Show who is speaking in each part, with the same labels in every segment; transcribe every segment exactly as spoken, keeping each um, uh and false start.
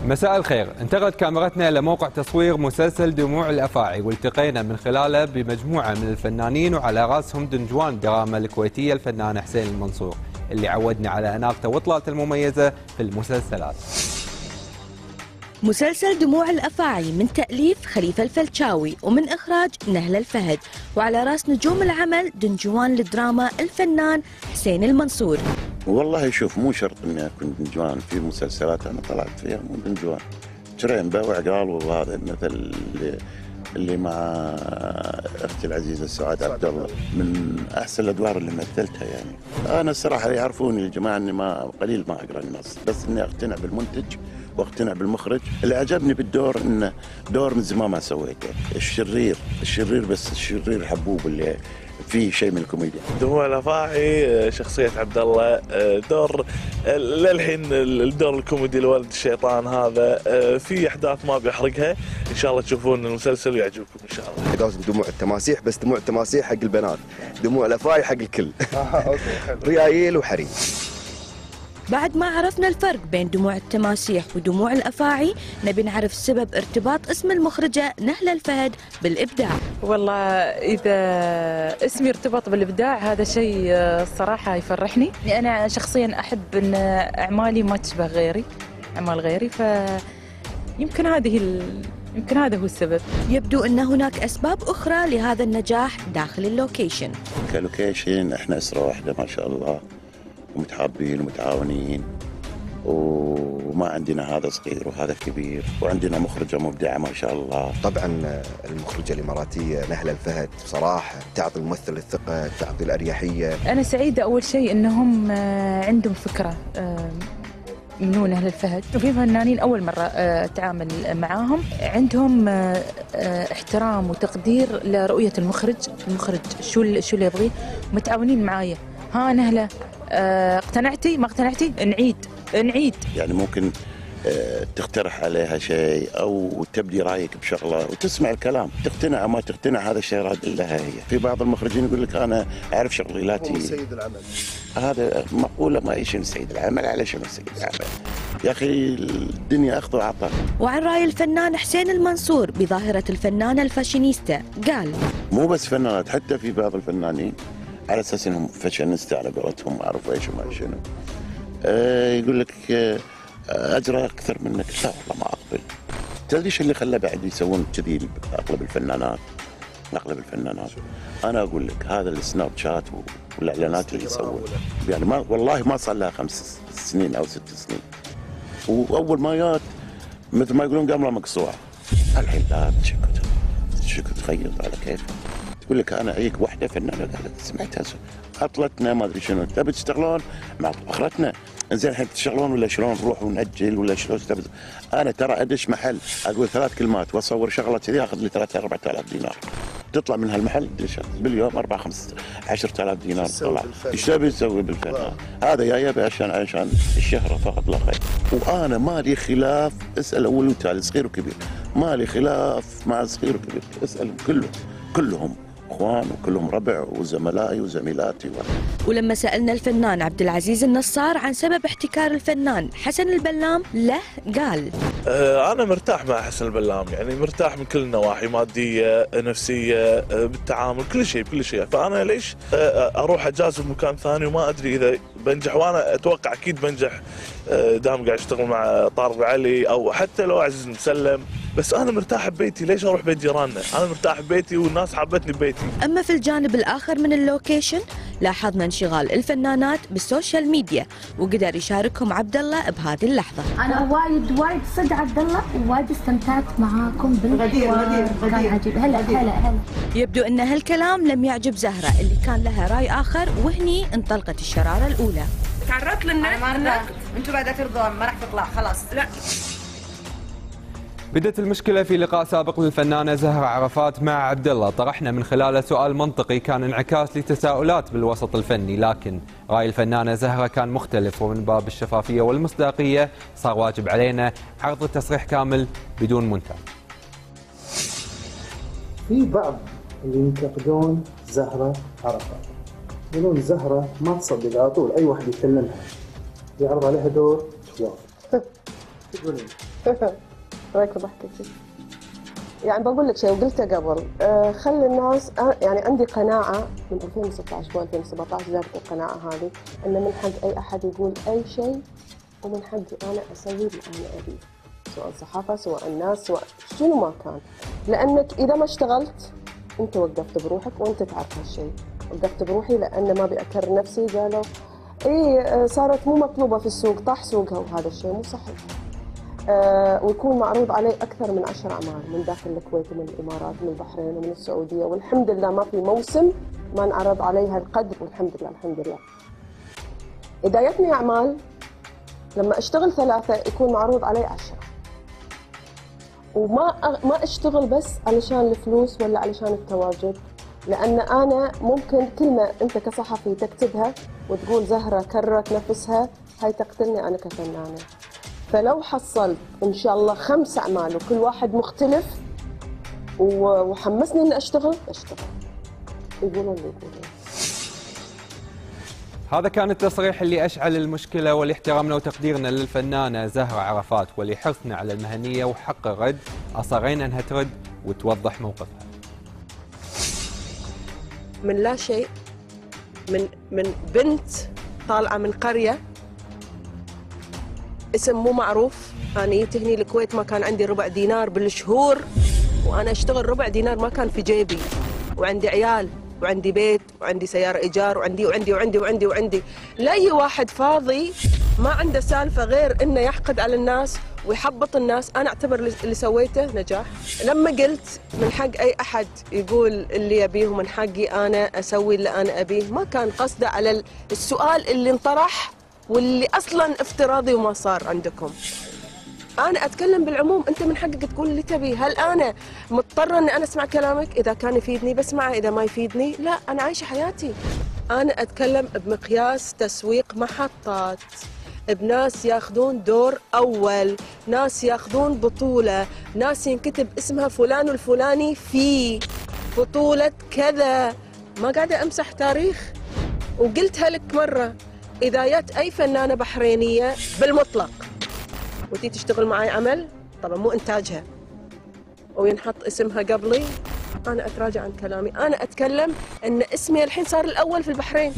Speaker 1: مساء الخير، انتقلت كاميرتنا إلى موقع تصوير مسلسل دموع الأفاعي والتقينا من خلاله بمجموعة من الفنانين وعلى راسهم دنجوان الدراما الكويتية الفنان حسين المنصور اللي عودنا على أناقته وإطلالته المميزة في المسلسلات.
Speaker 2: مسلسل دموع الأفاعي من تأليف خليفة الفلشاوي ومن إخراج نهلة الفهد، وعلى راس نجوم العمل دنجوان الدراما الفنان حسين المنصور.
Speaker 3: والله شوف، مو شرط اني اكون دنجوان في مسلسلات انا طلعت فيها مو دنجوان. تريمبا وعقال وهذا المثل اللي, اللي مع اختي العزيزه سعاد عبد الله من احسن الادوار اللي مثلتها. يعني انا الصراحه يعرفوني الجماعه اني ما قليل ما اقرا النص، بس اني اقتنع بالمنتج واقتنع بالمخرج. اللي عجبني بالدور انه دور من زمان ما سويته، الشرير الشرير بس الشرير حبوب اللي في شيء من الكوميديا.
Speaker 4: دموع الأفاعي شخصية عبد الله، دور للحين الدور الكوميدي لولد الشيطان هذا، في أحداث ما بيحرقها، إن شاء الله تشوفون المسلسل ويعجبكم إن شاء الله.
Speaker 5: قصد دموع التماسيح، بس دموع التماسيح حق البنات، دموع الأفاعي حق الكل. ريايل وحريم.
Speaker 2: بعد ما عرفنا الفرق بين دموع التماسيح ودموع الأفاعي، نبي نعرف سبب ارتباط اسم المخرجة نهلة الفهد بالإبداع.
Speaker 6: والله إذا اسمي ارتبط بالإبداع هذا شيء الصراحة يفرحني، لأن أنا شخصيا أحب أن أعمالي ما تشبه غيري، أعمال غيري، فيمكن هذه ال... يمكن هذا هو السبب.
Speaker 2: يبدو أن هناك أسباب أخرى لهذا النجاح داخل اللوكيشن.
Speaker 3: كلوكيشن إحنا أسرة واحدة ما شاء الله، ومتحابين ومتعاونين، وما عندنا هذا صغير وهذا كبير، وعندنا مخرجة مبدعة ما شاء الله.
Speaker 5: طبعا المخرجة الإماراتية نهلة الفهد بصراحة تعطي الممثل الثقة، تعطي الأريحية.
Speaker 6: أنا سعيدة أول شيء أنهم عندهم فكرة من نهلة الفهد، وفي فنانين أول مرة أتعامل معاهم عندهم احترام وتقدير لرؤية المخرج، المخرج شو شو اللي يبغيه، متعاونين معايا. ها نهلة، اه اقتنعتي ما اقتنعتي؟ نعيد نعيد.
Speaker 3: يعني ممكن اه تقترح عليها شيء او تبدي رايك بشغله وتسمع الكلام، تقتنع ما تقتنع هذا الشيء راد لها هي. في بعض المخرجين يقول لك انا اعرف شغلي لا تي
Speaker 5: سيد العمل.
Speaker 3: هذا مقوله ما ايش سيد العمل، على شنو سيد العمل يا اخي؟ الدنيا اخذ وعطاء.
Speaker 2: وعن راي الفنان حسين المنصور بظاهره الفنانه الفاشينيستا، قال
Speaker 3: مو بس فنانات، حتى في بعض الفنانين على اساس انهم فاشينيستا على قولتهم، ما اعرف ايش وما شنو، أه يقول لك أه اجرى اكثر منك. لا والله ما اقبل. تدري ايش اللي خلى بعد يسوون كذي اغلب الفنانات؟ اغلب الفنانات انا اقول لك هذا السناب شات والاعلانات اللي يسوون، يعني ما والله ما صار لها خمس سنين او ست سنين، واول ما جات مثل ما يقولون قامله مقصوعه. الحين لا تشكت تشكت تخيط على كيفك. تقول لك انا اعيك واحده فنانه قالت سمعتها عطلتنا ما ادري شنو، تبي تشتغلون مع اخرتنا زين الحين تشتغلون ولا شلون نروح ونأجل ولا شلون تبي؟ انا ترى ادش محل اقول ثلاث كلمات واصور شغله كذي اخذ لي ثلاثة أربعة آلاف دينار، تطلع من هالمحل باليوم أربعة خمسة عشرة آلاف دينار تطلع. ايش تبي تسوي بالفن؟ هذا يا يبي عشان عشان الشهره فقط لا غير. وانا مالي خلاف، اسال اول وتالي صغير وكبير، مالي خلاف مع صغير وكبير، اسالهم كلهم كلهم اخوان وكلهم ربع وزملائي وزميلاتي.
Speaker 2: ولما سالنا الفنان عبد العزيز النصار عن سبب احتكار الفنان حسن البلام له، قال
Speaker 4: أه انا مرتاح مع حسن البلام، يعني مرتاح من كل النواحي، ماديه نفسيه بالتعامل كل شيء بكل شيء. فانا ليش اروح اجازف بمكان ثاني وما ادري اذا بنجح؟ وانا اتوقع اكيد بنجح دام قاعد اشتغل مع طارق علي او حتى لو عزيز مسلم، بس انا مرتاح ببيتي، ليش اروح بيت جيراننا؟ انا مرتاح ببيتي والناس حابتني ببيتي.
Speaker 2: اما في الجانب الاخر من اللوكيشن لاحظنا انشغال الفنانات بالسوشيال ميديا، وقدر يشاركهم عبد الله بهذه اللحظه.
Speaker 7: انا وايد وايد صدق عبد الله، ووايد استمتعت معاكم بالحوار، كان عجيب. هلا هلا هلا.
Speaker 2: يبدو ان هالكلام لم يعجب زهره اللي كان لها راي اخر، وهني انطلقت الشراره الاولى.
Speaker 8: تعرضت للنت؟ ما رضيت، انتم بعد ترضون ما راح تطلع خلاص. لا
Speaker 1: بدت المشكلة في لقاء سابق للفنانة زهرة عرفات مع عبد الله، طرحنا من خلاله سؤال منطقي كان انعكاس لتساؤلات بالوسط الفني، لكن رأي الفنانة زهرة كان مختلف، ومن باب الشفافية والمصداقية صار واجب علينا عرض التصريح كامل بدون مونتاج.
Speaker 9: في بعض اللي ينتقدون زهرة عرفات، يقولون زهرة ما تصدق على طول أي واحد يكلمها يعرض عليها دور توافق. تقولين؟
Speaker 10: رايك ضحكتي؟ يعني بقول لك شيء وقلته قبل، آه خلي الناس، آه يعني عندي قناعه من ألفين وستة عشر و ألفين وسبعة عشر جابت القناعه هذه ان من حق اي احد يقول اي شيء، ومن حقي انا اسوي اللي انا ابيه، سواء صحافه سواء الناس سواء شنو ما كان، لانك اذا ما اشتغلت انت وقفت بروحك وانت تعرف هالشيء. وقفت بروحي لان ما ابي اكرر نفسي، قالوا اي صارت مو مطلوبه في السوق، طاح سوقها، وهذا الشيء مو صحيح. آه ويكون معروض علي اكثر من عشر اعمال من داخل الكويت ومن الامارات ومن البحرين ومن السعوديه، والحمد لله ما في موسم ما انعرض عليها القدر، والحمد لله الحمد لله. اذا جتني اعمال لما اشتغل ثلاثه يكون معروض علي عشرة، وما أ... ما اشتغل بس علشان الفلوس ولا علشان التواجد، لان انا ممكن كلمه انت كصحفي تكتبها وتقول زهره كررت نفسها، هاي تقتلني انا كفنانه. فلو حصلت ان شاء الله خمس اعمال وكل واحد مختلف وحمسني اني اشتغل اشتغل، يقولون لي يقولون.
Speaker 1: هذا كان التصريح اللي أشعل المشكلة، ولاحترامنا وتقديرنا للفنانة زهرة عرفات ولحرصنا على المهنية وحق الرد أصرينا أنها ترد وتوضح موقفها.
Speaker 10: من لا شيء، من من بنت طالعة من قرية اسم مو معروف، أنا جيت هني الكويت ما كان عندي ربع دينار بالشهور، وأنا أشتغل ربع دينار ما كان في جيبي، وعندي عيال وعندي بيت وعندي سيارة إيجار وعندي وعندي وعندي وعندي وعندي. لا أي واحد فاضي ما عنده سالفة غير إنه يحقد على الناس ويحبط الناس. أنا أعتبر اللي سويته نجاح. لما قلت من حق أي أحد يقول اللي يبيه ومن حقي أنا أسوي اللي أنا أبيه، ما كان قصده على السؤال اللي انطرح واللي أصلاً افتراضي وما صار عندكم. أنا أتكلم بالعموم، أنت من حقك تقول اللي تبيه. هل أنا مضطرة أني أنا أسمع كلامك؟ إذا كان يفيدني بسمعه، إذا ما يفيدني لا، أنا عايشة حياتي. أنا أتكلم بمقياس تسويق محطات، بناس ياخذون دور أول، ناس ياخذون بطولة، ناس ينكتب اسمها فلان الفلاني في بطولة كذا. ما قاعدة أمسح تاريخ، وقلتها لك مرة، إذا جت أي فنانة بحرينية بالمطلق وتي تشتغل معي عمل، طبعا مو إنتاجها، وينحط اسمها قبلي، أنا أتراجع عن كلامي. أنا أتكلم أن اسمي الحين صار الأول في البحرين.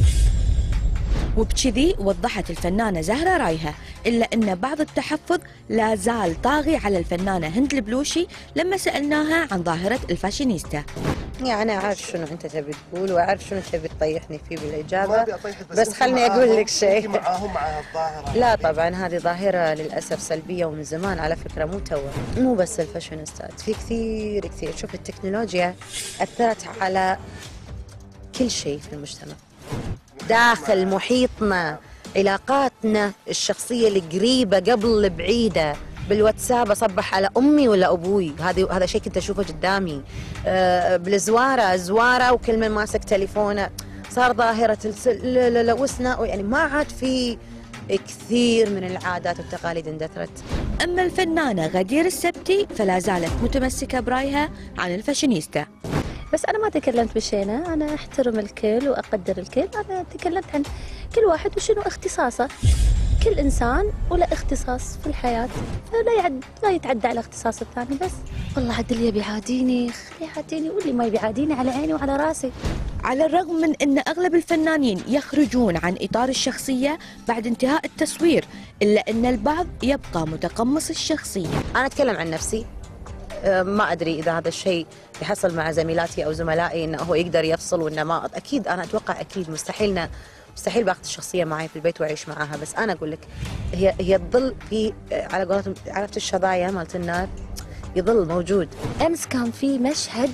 Speaker 2: وبكذي وضحت الفنانة زهرة رايها، إلا أن بعض التحفظ لا زال طاغي على الفنانة هند البلوشي لما سألناها عن ظاهرة الفاشينيستا.
Speaker 11: يعني أنا أعرف شنو أنت تبي تقول وأعرف شنو تبي تطيحني فيه بالإجابة،
Speaker 12: ما أبي أطيحك، بس,
Speaker 11: بس خلني أقول لك شيء.
Speaker 12: أنت معاهم مع هالظاهرة؟
Speaker 11: لا طبعا هذه ظاهرة للأسف سلبية ومن زمان على فكرة، مو توه، مو بس الفاشينيستات، في كثير كثير. شوف التكنولوجيا أثرت على كل شيء في المجتمع، داخل محيطنا، علاقاتنا الشخصية القريبة قبل البعيدة، بالواتساب أصبح على أمي ولا أبوي، هذا هذا شيء كنت أشوفه قدامي. أه بالزوارة زوارة وكل من ماسك تليفونه، صار ظاهرة لا لا لا وسنا، يعني ما عاد في كثير من العادات والتقاليد اندثرت.
Speaker 2: أما الفنانة غدير السبتي فلا زالت متمسكة برايها عن الفاشينيستا.
Speaker 13: بس أنا ما تكلمت بشينة، أنا أحترم الكل وأقدر الكل، أنا تكلمت عن كل واحد وشنو اختصاصه. كل إنسان وله اختصاص في الحياة، فلا يعد لا يتعدى على اختصاص الثاني. بس والله عاد اللي يبي يعاديني خليه يعاديني، واللي ما يبي يعاديني على عيني وعلى راسي.
Speaker 2: على الرغم من أن أغلب الفنانين يخرجون عن إطار الشخصية بعد انتهاء التصوير، إلا أن البعض يبقى متقمص الشخصية.
Speaker 11: أنا أتكلم عن نفسي، ما أدري إذا هذا الشيء يحصل مع زميلاتي أو زملائي إنه هو يقدر يفصل وإنه ما، أكيد أنا أتوقع أكيد مستحيلنا مستحيل باخذ الشخصية معي في البيت وأعيش معاها. بس أنا أقول لك هي هي تظل في، على قولتهم عرفت الشظايا مالت النار، يظل موجود.
Speaker 13: أمس كان في مشهد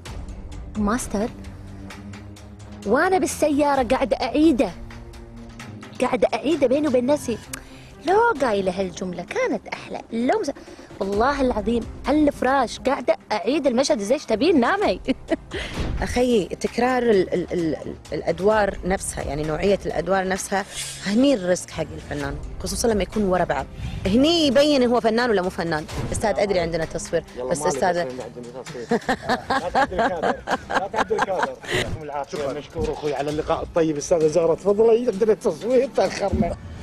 Speaker 13: ماستر وأنا بالسيارة قاعدة أعيده قاعدة أعيده بيني وبين نفسي، لو قايلة هالجملة كانت أحلى. لو مس... والله العظيم على الفراش قاعدة أعيد المشهد زي تبين نامي.
Speaker 11: أخي تكرار ال ال ال الأدوار نفسها، يعني نوعية الأدوار نفسها، هني الريسك حق الفنان، خصوصا لما يكون ورا بعض. هني يبين هو فنان ولا مو فنان. أستاذ أدري عندنا تصوير، بس أستاذ
Speaker 12: لا تعدل الكادر، لا تعدل الكادر. يعطيكم العافية، مشكور أخوي على اللقاء الطيب. أستاذة زهرة تفضلي، عندنا تصوير تأخرنا.